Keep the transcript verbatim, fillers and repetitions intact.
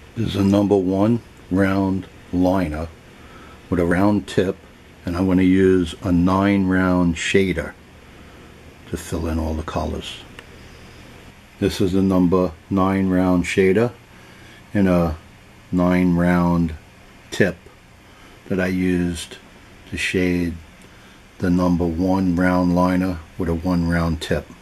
This is a number one round liner with a round tip, and I'm going to use a nine round shader to fill in all the colors. This is a number nine round shader and a nine round tip that I used to shade the number one round liner with a one round tip.